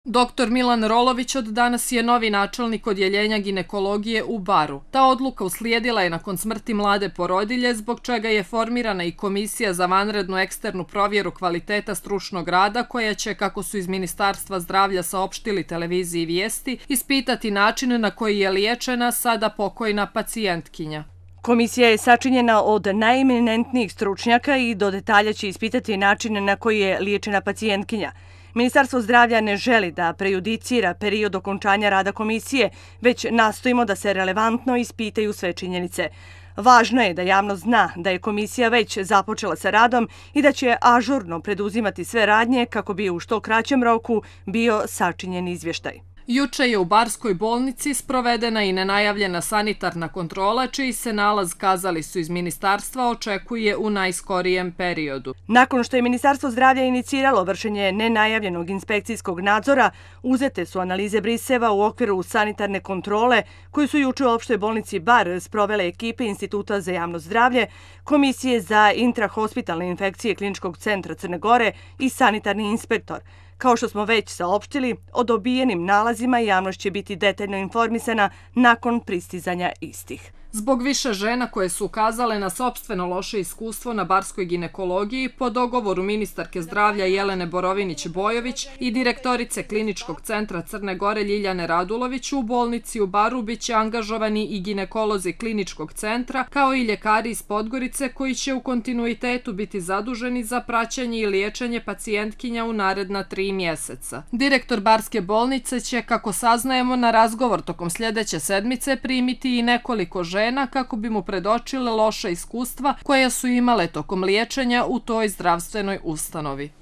Dr. Milan Rolović od danas je novi načelnik odjeljenja ginekologije u Baru. Ta odluka uslijedila je nakon smrti mlade porodilje, zbog čega je formirana i komisija za vanrednu eksternu provjeru kvaliteta stručnog rada, koja će, kako su iz Ministarstva zdravlja saopštili televiziji Vijesti, ispitati način na koji je liječena sada pokojna pacijentkinja. Komisija je sačinjena od najeminentnijih stručnjaka i do detalja će ispitati način na koji je liječena pacijentkinja. Ministarstvo zdravlja ne želi da prejudicira period okončanja rada komisije, već nastojimo da se relevantno ispitaju sve činjenice. Važno je da javnost zna da je komisija već započela sa radom i da će ažurno preduzimati sve radnje kako bi u što kraćem roku bio sačinjen izvještaj. Juče je u Barskoj bolnici sprovedena i nenajavljena sanitarna kontrola, čiji se nalaz, kazali su iz ministarstva, očekuje u najskorijem periodu. Nakon što je Ministarstvo zdravlja iniciralo vršenje nenajavljenog inspekcijskog nadzora, uzete su analize briseva u okviru sanitarne kontrole koju su juče u opštoj bolnici Bar sprovele ekipe Instituta za javno zdravlje, Komisije za intrahospitalne infekcije Kliničkog centra Crne Gore i sanitarni inspektor. Kao što smo već saopštili, o dobijenim nalazima javnost će biti detaljno informisana nakon pristizanja istih. Zbog više žena koje su ukazale na sopstveno loše iskustvo na barskoj ginekologiji, po dogovoru ministarke zdravlja Jelene Borovinić-Bojović i direktorice Kliničkog centra Crne Gore Ljiljane Radulović, u bolnici u Baru biće angažovani i ginekolozi Kliničkog centra, kao i ljekari iz Podgorice, koji će u kontinuitetu biti zaduženi za praćenje i liječenje pacijentkinja u naredna 3 mjeseca. Direktor Barske bolnice će, kako saznajemo, na razgovor tokom sljedeće sedmice primiti i nekoliko žena kako bi mu predočile loša iskustva koja su imale tokom liječenja u toj zdravstvenoj ustanovi.